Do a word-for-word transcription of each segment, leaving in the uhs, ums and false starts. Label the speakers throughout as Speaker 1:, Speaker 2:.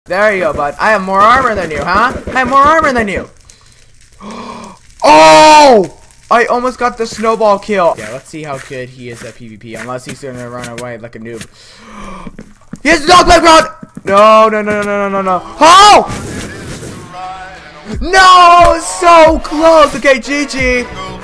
Speaker 1: There you go, bud. I have more armor than you, huh? I have more armor than you. Oh! I almost got the snowball kill. Yeah, let's see how good he is at PvP. Unless he's gonna run away like a noob. He has dog background! No, no, no, no, no, no, no. Oh! No! So close! Okay, G G.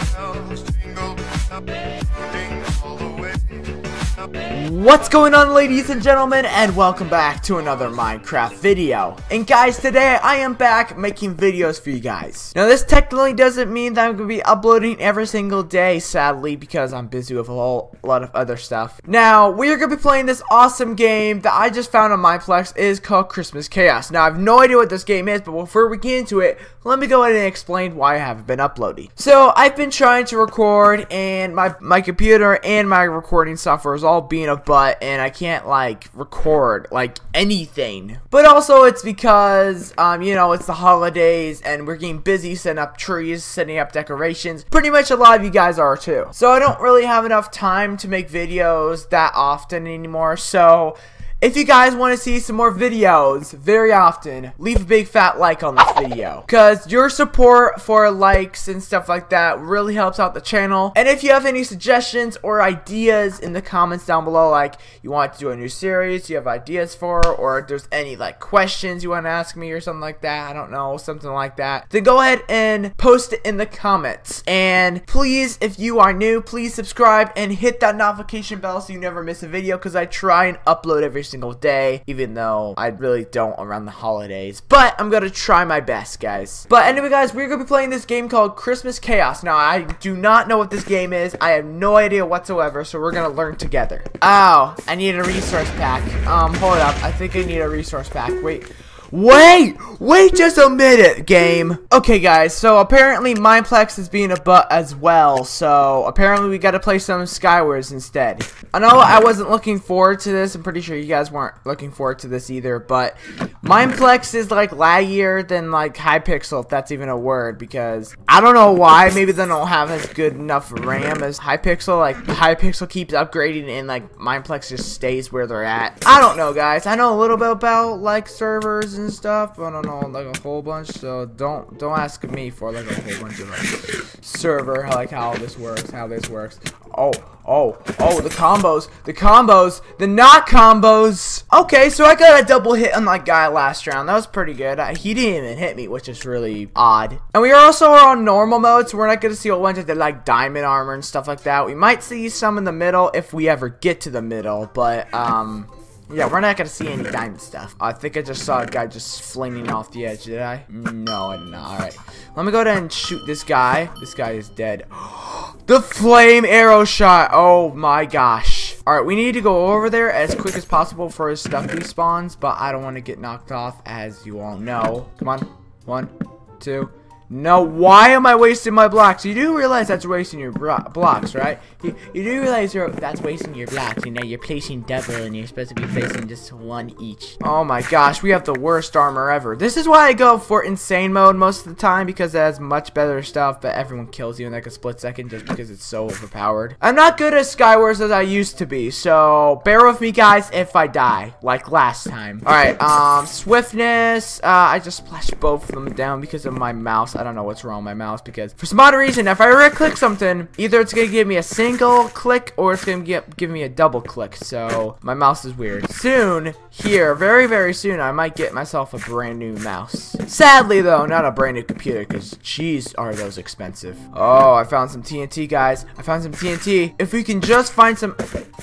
Speaker 1: What's going on, ladies and gentlemen, and welcome back to another Minecraft video. And guys, today I am back making videos for you guys. Now this technically doesn't mean that I'm going to be uploading every single day, sadly, because I'm busy with a whole lot of other stuff. Now, we are going to be playing this awesome game that I just found on Mineplex. It is called Christmas Chaos. Now, I have no idea what this game is, but before we get into it, let me go ahead and explain why I haven't been uploading. So, I've been trying to record, and my, my computer and my recording software is all being a butt, and I can't like record like anything. But also it's because um you know, it's the holidays and we're getting busy setting up trees, setting up decorations. Pretty much a lot of you guys are too. So I don't really have enough time to make videos that often anymore. So if you guys want to see some more videos very often, leave a big fat like on this video, because your support for likes and stuff like that really helps out the channel. And if you have any suggestions or ideas in the comments down below, like you want to do a new series you have ideas for, or if there's any like questions you want to ask me or something like that, I don't know, something like that, then go ahead and post it in the comments. And please, if you are new, please subscribe and hit that notification bell so you never miss a video, because I try and upload every single day, even though I really don't around the holidays, but I'm gonna try my best, guys. But anyway, guys, we're gonna be playing this game called Christmas Chaos. Now, I do not know what this game is. I have no idea whatsoever, so we're gonna learn together. Oh, I need a resource pack. Um, hold up, I think I need a resource pack. Wait. Wait! Wait just a minute, game! Okay, guys, so apparently Mineplex is being a butt as well, so apparently we gotta play some Skywards instead. I know I wasn't looking forward to this, I'm pretty sure you guys weren't looking forward to this either, but Mineplex is like laggier than like Hypixel, if that's even a word, because I don't know why, maybe they don't have as good enough RAM as Hypixel. Like, Hypixel keeps upgrading and like Mineplex just stays where they're at. I don't know, guys. I know a little bit about like servers and stuff. I don't know like a whole bunch, so don't don't ask me for like a whole bunch of like server, like how this works, how this works. Oh, oh, oh, the combos, the combos, the not combos. Okay, so I got a double hit on that guy last round. That was pretty good. Uh, he didn't even hit me, which is really odd. And we are also on normal mode, so we're not gonna see a bunch of the like diamond armor and stuff like that. We might see some in the middle if we ever get to the middle, but um yeah, we're not gonna see any diamond stuff. I think I just saw a guy just flinging off the edge. Did I? No, I did not. Alright. Let me go down and shoot this guy. This guy is dead. The flame arrow shot. Oh my gosh. Alright, we need to go over there as quick as possible for his stuff respawns, but I don't want to get knocked off, as you all know. Come on. One, two. No, why am I wasting my blocks? You do realize that's wasting your blocks, right? You, you do realize you're, that's wasting your blocks. You know, you're placing double and you're supposed to be placing just one each. Oh my gosh, we have the worst armor ever. This is why I go for insane mode most of the time, because it has much better stuff, but everyone kills you in like a split second just because it's so overpowered. I'm not good at Skywars as I used to be, so bear with me, guys, if I die, like last time. Alright, um, swiftness. Uh, I just splashed both of them down because of my mouse. I don't know what's wrong with my mouse, because for some odd reason, if I right click something, either it's gonna give me a single click or it's gonna give, give me a double click. So my mouse is weird. Soon, here, very very soon, I might get myself a brand new mouse. Sadly though, not a brand new computer, because jeez, are those expensive. Oh, I found some T N T, guys. I found some T N T. If we can just find some...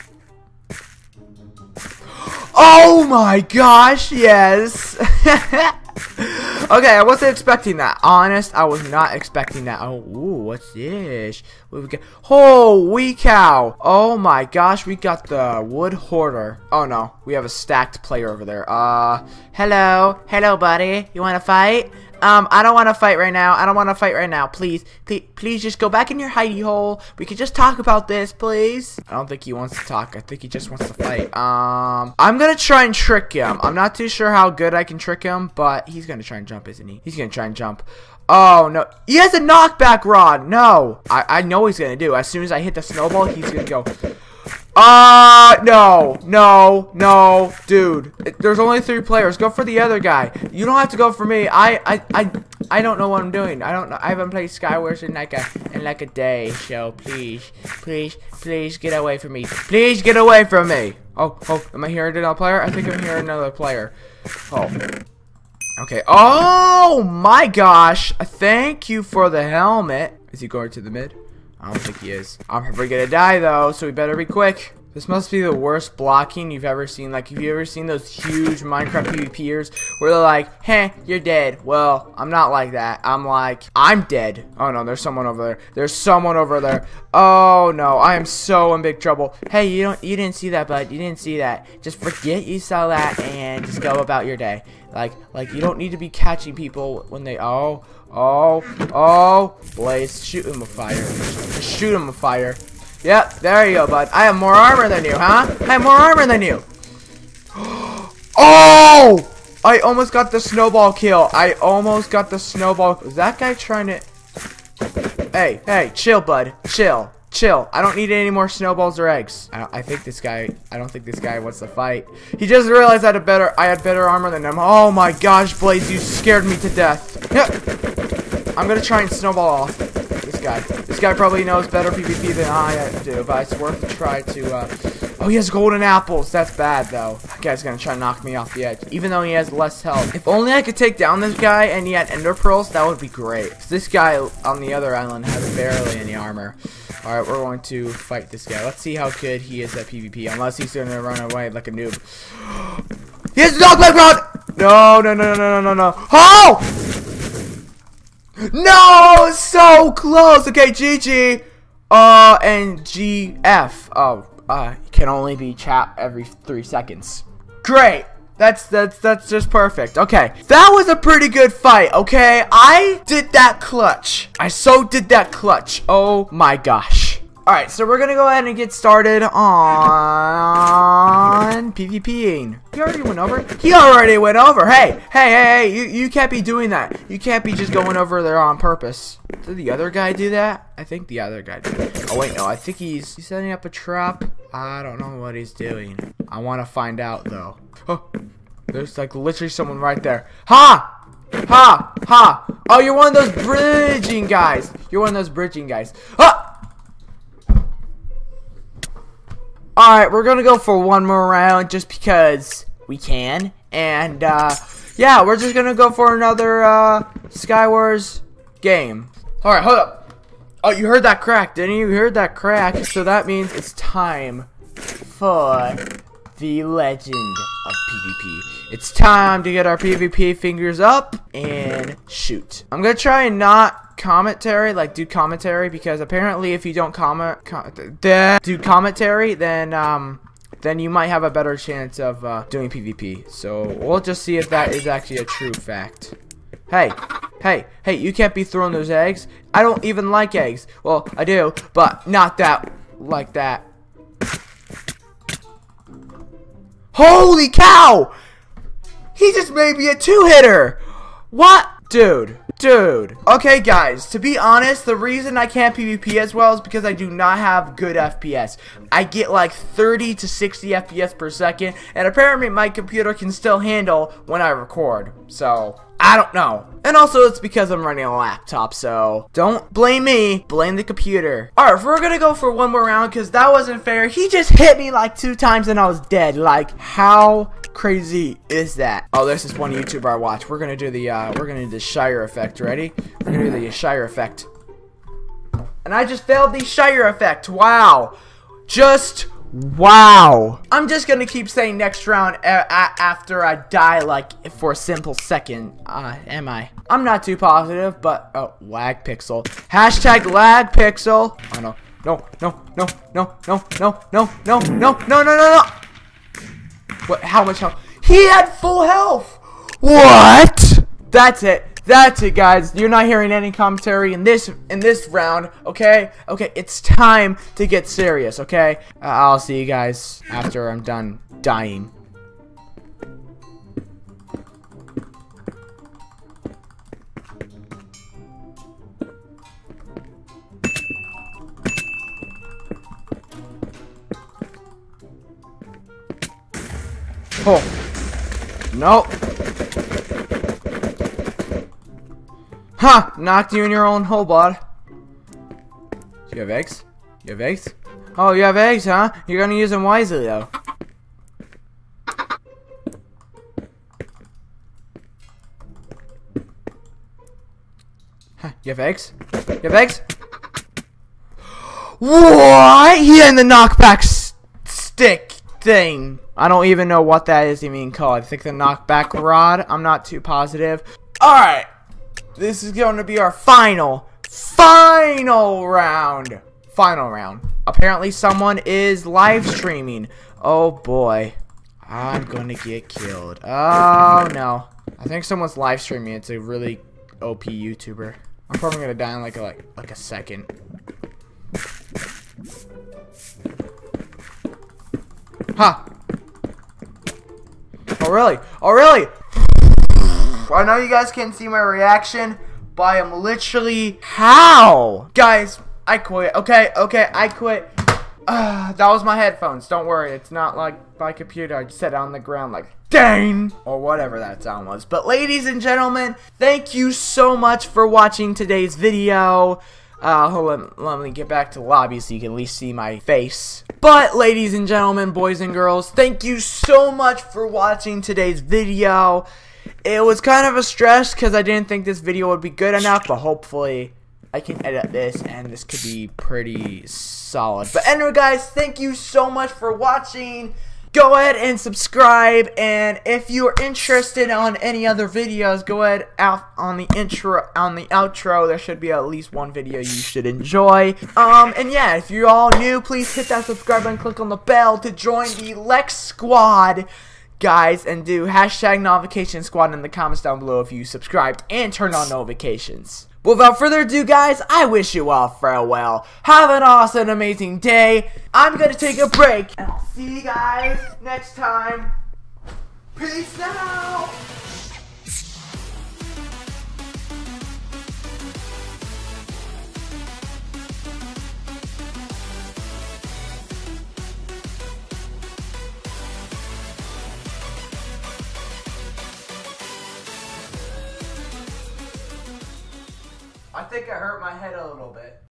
Speaker 1: Oh my gosh, yes. Okay, I wasn't expecting that. Honest, I was not expecting that. Oh, ooh, what's this? What we got? Holy cow! Oh my gosh, we got the wood hoarder. Oh no, we have a stacked player over there. Uh, hello, hello, buddy. You want to fight? Um, I don't want to fight right now. I don't want to fight right now. Please, please, please just go back in your hidey hole. We could just talk about this, please. I don't think he wants to talk. I think he just wants to fight. Um, I'm going to try and trick him. I'm not too sure how good I can trick him, but he's going to try and jump, isn't he? He's going to try and jump. Oh, no. He has a knockback rod. No. I, I know he's going to do. As soon as I hit the snowball, he's going to go... Uh, no, no, no, dude. It, there's only three players. Go for the other guy. You don't have to go for me. I, I, I, I don't know what I'm doing. I don't know. I haven't played Skywars in like a, in like a day. So please, please, please get away from me. Please get away from me. Oh, oh, am I hearing another player? I think I'm hearing another player. Oh. Okay. Oh my gosh. Thank you for the helmet. Is he going to the mid? I don't think he is. I'm probably gonna die though, so we better be quick. This must be the worst blocking you've ever seen. Like, have you ever seen those huge Minecraft PvPers where they're like, "Heh, you're dead." Well, I'm not like that. I'm like, I'm dead. Oh no, there's someone over there. There's someone over there. Oh no, I am so in big trouble. Hey, you don't, you didn't see that, bud. You didn't see that. Just forget you saw that and just go about your day. Like, like you don't need to be catching people when they. Oh. Oh, oh, Blaze, shoot him with fire. Just shoot him with fire. Yep, there you go, bud. I have more armor than you, huh? I have more armor than you. Oh! I almost got the snowball kill. I almost got the snowball. Was that guy trying to... Hey, hey, chill, bud. Chill. Chill. I don't need any more snowballs or eggs. I, I think this guy, I don't think this guy wants to fight. He just realized I had a better, I had better armor than him. Oh my gosh, Blaze, you scared me to death. Yep. I'm gonna try and snowball off this guy. This guy probably knows better PvP than I do, but it's worth a try to, uh... Oh, he has golden apples. That's bad, though. That guy's gonna try to knock me off the edge, even though he has less health. If only I could take down this guy and he had ender pearls, that would be great. This guy on the other island has barely any armor. Alright, we're going to fight this guy. Let's see how good he is at PvP, unless he's gonna run away like a noob. He has a dogleg rod! No, no, no, no, no, no, no. Oh! No! So close! Okay, G G. Uh, and G F. Oh, uh, can only be chat every three seconds. Great! That's, that's, that's just perfect. Okay. That was a pretty good fight, okay? I did that clutch. I so did that clutch. Oh my gosh. Alright, so we're gonna go ahead and get started on PvPing. He already went over? He already went over. Hey, hey, hey, hey, you, you can't be doing that. You can't be just going over there on purpose. Did the other guy do that? I think the other guy did. Oh wait, no, I think he's, he's setting up a trap. I don't know what he's doing. I want to find out though. Oh, there's like literally someone right there. Ha! Ha! Ha! Oh, you're one of those bridging guys. You're one of those bridging guys. Ha! Alright, we're gonna go for one more round just because we can. And, uh, yeah, we're just gonna go for another, uh, Skywars game. Alright, hold up. Oh, you heard that crack, didn't you? You heard that crack. So that means it's time for the legend of PvP. It's time to get our PvP fingers up and shoot. I'm gonna try and not commentary, like do commentary, because apparently if you don't comment, com do commentary, then um, then you might have a better chance of uh, doing PvP. So we'll just see if that is actually a true fact. Hey, hey, hey! You can't be throwing those eggs. I don't even like eggs. Well, I do, but not that like that. Holy cow! He just made me a two-hitter! What? Dude. Dude. Okay, guys, to be honest, the reason I can't PvP as well is because I do not have good F P S. I get like thirty to sixty F P S per second, and apparently my computer can still handle when I record. So, I don't know. And also, it's because I'm running a laptop, so don't blame me, blame the computer. Alright, we're gonna go for one more round because that wasn't fair. He just hit me like two times and I was dead. Like, how crazy is that? Oh, there's this one YouTuber I watch. We're gonna do the, uh, we're gonna do the Shire effect. Ready? We're gonna do the Shire effect. And I just failed the Shire effect. Wow. Just wow. I'm just gonna keep saying next round a a after I die, like for a simple second. Uh, am I? I'm not too positive, but oh, lag pixel. Hashtag lag pixel. Oh no, no, no, no, no, no, no, no, no, no, no, no, no, no. What? How much health? He had full health. What? That's it. That's it, guys. You're not hearing any commentary in this in this round, okay? Okay, it's time to get serious, okay? Uh, I'll see you guys after I'm done dying. Oh. Nope. Ha! Knocked you in your own hole, bud. Do you have eggs? You have eggs? Oh, you have eggs, huh? You're gonna use them wisely, though. Huh, you have eggs? You have eggs? What? He had the knockback s stick thing. I don't even know what that is even called. I think the knockback rod. I'm not too positive. Alright. This is going to be our final, final round. Final round. Apparently someone is live streaming. Oh boy. I'm gonna get killed. Oh no. I think someone's live streaming. It's a really O P YouTuber. I'm probably gonna die in like a, like, like a second. Huh. Oh really? Oh really? I know you guys can't see my reaction, but I am literally... How? Guys, I quit. Okay, okay, I quit. Uh, that was my headphones. Don't worry, it's not like my computer. I just set it on the ground like, dang! Or whatever that sound was. But ladies and gentlemen, thank you so much for watching today's video. Uh, hold on, let me get back to the lobby so you can at least see my face. But, ladies and gentlemen, boys and girls, thank you so much for watching today's video. It was kind of a stress because I didn't think this video would be good enough, but hopefully I can edit this and this could be pretty solid. But anyway, guys, thank you so much for watching. Go ahead and subscribe, and if you are interested on any other videos, go ahead out on the intro, on the outro. There should be at least one video you should enjoy. Um, and yeah, if you're all new, please hit that subscribe button, click on the bell to join the Lex Squad, guys, and do hashtag notification squad in the comments down below if you subscribed and turned on notifications. Without further ado, guys, I wish you all farewell. Have an awesome, amazing day. I'm gonna take a break, and I'll see you guys next time. Peace out. I think I hurt my head a little bit.